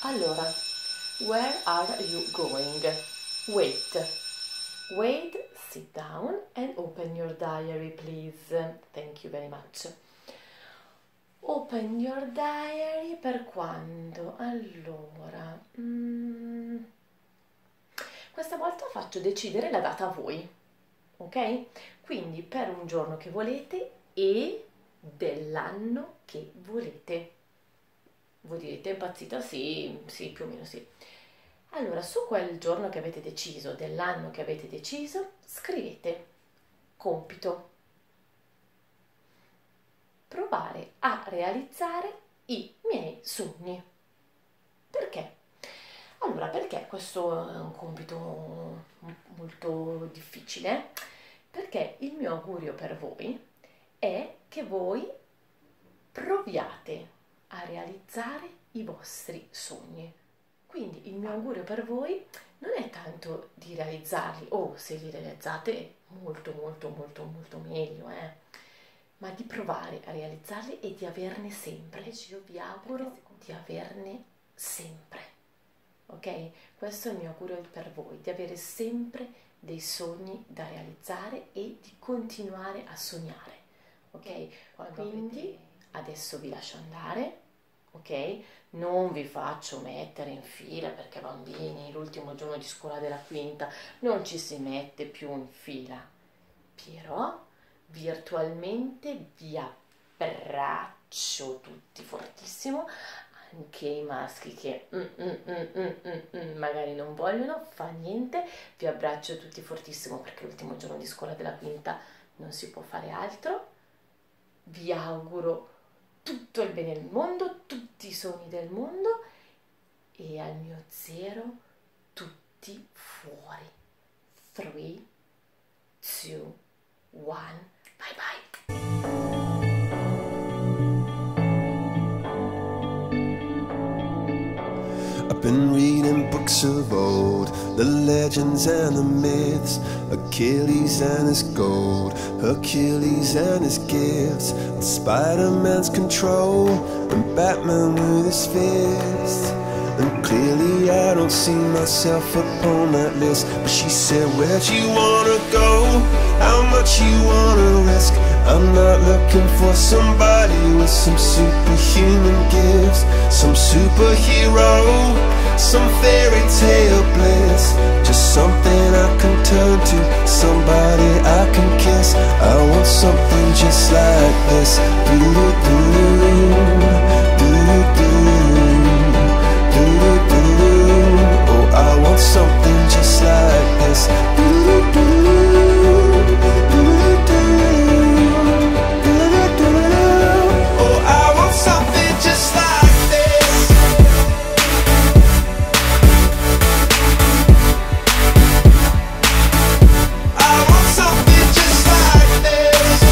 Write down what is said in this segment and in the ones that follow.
Allora, where are you going? Wait. Wait, sit down and open your diary, please. Thank you very much. Open your diary per quando? Allora, questa volta faccio decidere la data a voi, ok? Quindi per un giorno che volete e dell'anno che volete. Voi direte, impazzita? Sì, sì, più o meno sì. Allora, su quel giorno che avete deciso, dell'anno che avete deciso, scrivete compito. Provare a realizzare i miei sogni. Perché? Allora, perché questo è un compito molto difficile? Perché il mio augurio per voi è che voi proviate a realizzare i vostri sogni. Quindi il mio augurio per voi non è tanto di realizzarli, o se li realizzate molto molto molto molto meglio, ma di provare a realizzarli e di averne sempre. Invece io vi auguro di averne sempre, ok? Questo è il mio augurio per voi, di avere sempre dei sogni da realizzare e di continuare a sognare, ok? Quindi adesso vi lascio andare, ok? Non vi faccio mettere in fila perché bambini, l'ultimo giorno di scuola della quinta non ci si mette più in fila, però virtualmente vi abbraccio tutti fortissimo, anche i maschi che magari non vogliono, fa niente, vi abbraccio tutti fortissimo perché l'ultimo giorno di scuola della quinta non si può fare altro. Vi auguro tutto il bene del mondo, tutti i sogni del mondo e al mio zero tutti fuori. 3, 2, 1, bye bye! I've been reading books of old, the legends and the myths, Achilles and his gold, Hercules and his gifts, and Spider-Man's control, and Batman with his fists. And clearly I don't see myself upon that list. But she said, where'd you wanna go? How much you wanna risk? I'm not looking for somebody with some superhuman gifts, some superhero, some fairy tale bliss. Just something I can turn to, somebody I can kiss. I want something just like this. Oh, I want something just like this. Oh, I want something just like this. I want something just like this.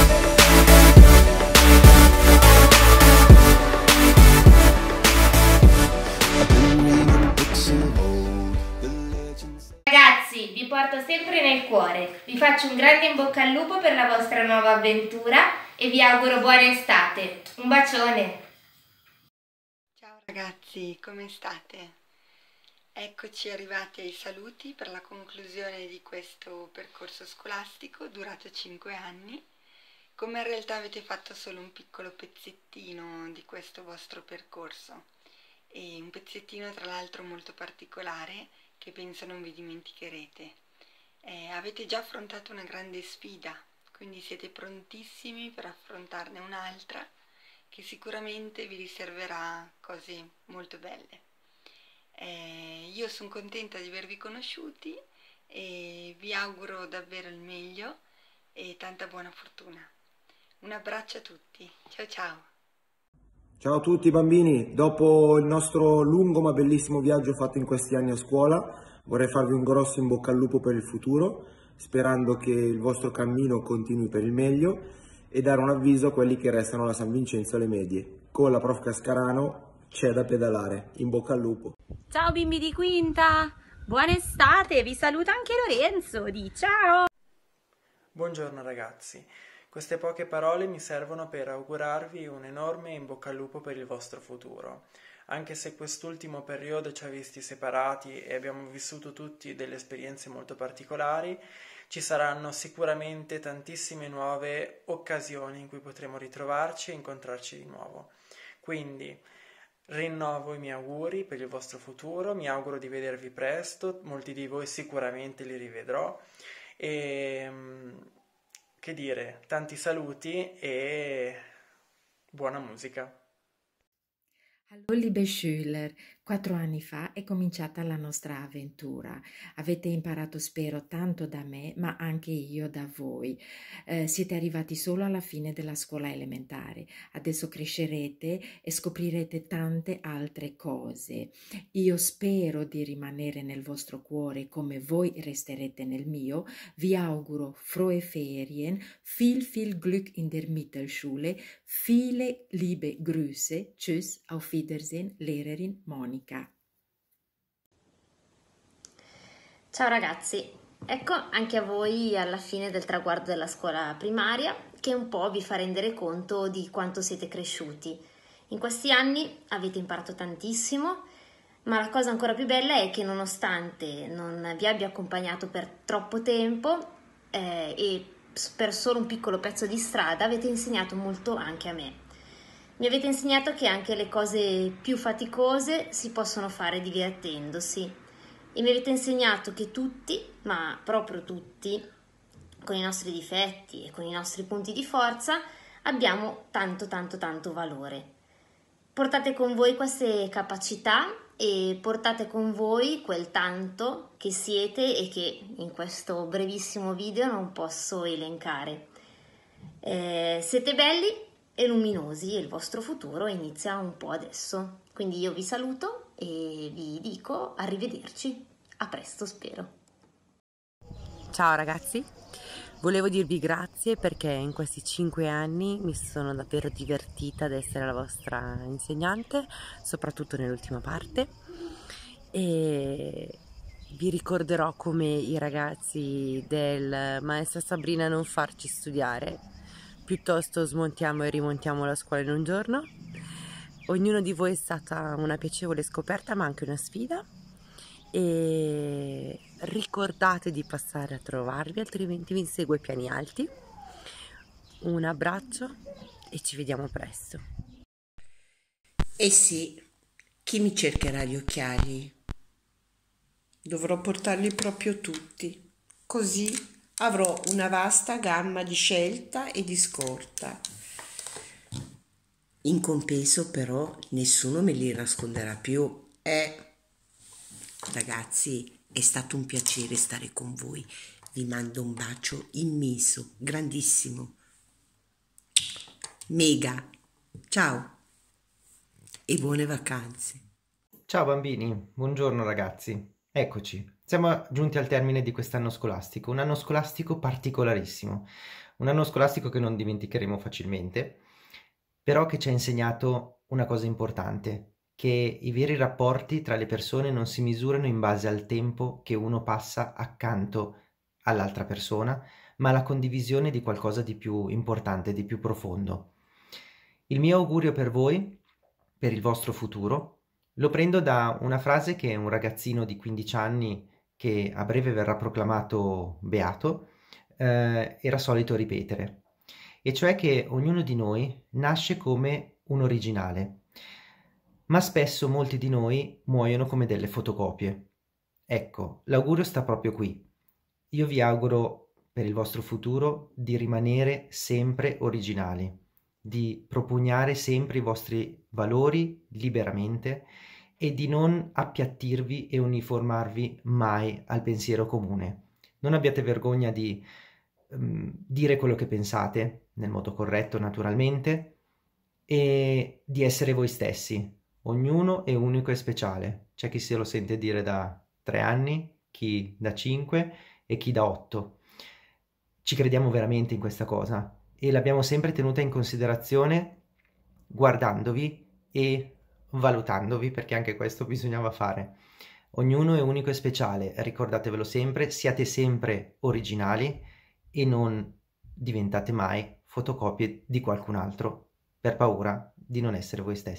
I've been reading books of old, the legends. Ragazzi, vi porto sempre nel cuore, vi faccio un grande in bocca al lupo per la vostra nuova avventura e vi auguro buona estate. Un bacione! Ciao ragazzi, come state? Eccoci arrivati ai saluti per la conclusione di questo percorso scolastico durato 5 anni. Come in realtà avete fatto solo un piccolo pezzettino di questo vostro percorso, e un pezzettino tra l'altro molto particolare che penso non vi dimenticherete. Avete già affrontato una grande sfida, quindi siete prontissimi per affrontarne un'altra che sicuramente vi riserverà cose molto belle. Io sono contenta di avervi conosciuti e vi auguro davvero il meglio e tanta buona fortuna. Un abbraccio a tutti, ciao ciao! Ciao a tutti bambini, dopo il nostro lungo ma bellissimo viaggio fatto in questi anni a scuola vorrei farvi un grosso in bocca al lupo per il futuro, sperando che il vostro cammino continui per il meglio e dare un avviso a quelli che restano alla San Vincenzo alle medie. Con la prof Cascarano c'è da pedalare, in bocca al lupo. Ciao bimbi di quinta, buona estate, vi saluta anche Lorenzo, di ciao! Buongiorno ragazzi, queste poche parole mi servono per augurarvi un enorme in bocca al lupo per il vostro futuro. anche se quest'ultimo periodo ci ha visti separati e abbiamo vissuto tutti delle esperienze molto particolari, ci saranno sicuramente tantissime nuove occasioni in cui potremo ritrovarci e incontrarci di nuovo. Quindi rinnovo i miei auguri per il vostro futuro, mi auguro di vedervi presto, molti di voi sicuramente li rivedrò e che dire, tanti saluti e buona musica. Hallo liebe Schüler, 4 anni fa è cominciata la nostra avventura. Avete imparato, spero, tanto da me, ma anche io da voi. Siete arrivati solo alla fine della scuola elementare. Adesso crescerete e scoprirete tante altre cose. Io spero di rimanere nel vostro cuore come voi resterete nel mio. Vi auguro frohe Ferien, viel Glück in der Mittelschule, viele liebe Grüße. Tschüss, auf Wiedersehen, Lehrerin Monika. Ciao ragazzi, ecco anche a voi alla fine del traguardo della scuola primaria che un po' vi fa rendere conto di quanto siete cresciuti. In questi anni avete imparato tantissimo, ma la cosa ancora più bella è che nonostante non vi abbia accompagnato per troppo tempo e per solo un piccolo pezzo di strada, avete insegnato molto anche a me. Mi avete insegnato che anche le cose più faticose si possono fare divertendosi e mi avete insegnato che tutti, ma proprio tutti, con i nostri difetti e con i nostri punti di forza, abbiamo tanto valore. Portate con voi queste capacità e portate con voi quel tanto che siete e che in questo brevissimo video non posso elencare. Siete belli e luminosi e il vostro futuro inizia un po' adesso. Quindi io vi saluto e vi dico arrivederci. A presto, spero. Ciao ragazzi, volevo dirvi grazie perché in questi 5 anni mi sono davvero divertita ad essere la vostra insegnante, soprattutto nell'ultima parte, e vi ricorderò come i ragazzi del Maestra Sabrina non farci studiare, piuttosto smontiamo e rimontiamo la scuola in un giorno. Ognuno di voi è stata una piacevole scoperta ma anche una sfida, e ricordate di passare a trovarvi, altrimenti vi inseguo ai piani alti. Un abbraccio e ci vediamo presto. Eh sì, chi mi cercherà gli occhiali? Dovrò portarli proprio tutti, così avrò una vasta gamma di scelta e di scorta. In compenso però nessuno me li nasconderà più. Ragazzi, è stato un piacere stare con voi. Vi mando un bacio immenso, grandissimo. Mega. Ciao e buone vacanze. Ciao bambini, buongiorno ragazzi. Eccoci, siamo giunti al termine di quest'anno scolastico, un anno scolastico particolarissimo, un anno scolastico che non dimenticheremo facilmente, però che ci ha insegnato una cosa importante, che i veri rapporti tra le persone non si misurano in base al tempo che uno passa accanto all'altra persona, ma alla condivisione di qualcosa di più importante, di più profondo. Il mio augurio per voi, per il vostro futuro, lo prendo da una frase che un ragazzino di 15 anni, che a breve verrà proclamato beato, era solito ripetere, e cioè che ognuno di noi nasce come un originale, ma spesso molti di noi muoiono come delle fotocopie. Ecco, l'augurio sta proprio qui. Io vi auguro per il vostro futuro di rimanere sempre originali, di propugnare sempre i vostri valori liberamente e di non appiattirvi e uniformarvi mai al pensiero comune. Non abbiate vergogna di dire quello che pensate, nel modo corretto naturalmente, e di essere voi stessi. Ognuno è unico e speciale. C'è chi se lo sente dire da 3 anni, chi da 5 e chi da 8. Ci crediamo veramente in questa cosa e l'abbiamo sempre tenuta in considerazione guardandovi e valutandovi, perché anche questo bisognava fare. Ognuno è unico e speciale, ricordatevelo sempre, siate sempre originali e non diventate mai fotocopie di qualcun altro per paura di non essere voi stessi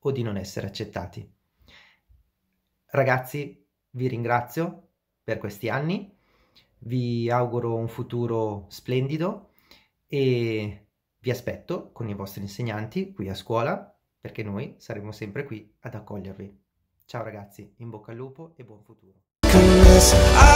o di non essere accettati. Ragazzi, vi ringrazio per questi anni, vi auguro un futuro splendido e vi aspetto con i vostri insegnanti qui a scuola, perché noi saremo sempre qui ad accogliervi. Ciao ragazzi, in bocca al lupo e buon futuro.